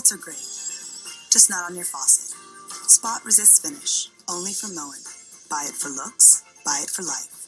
spots are great, just not on your faucet. Spot resists finish, only from Moen. Buy it for looks, buy it for life.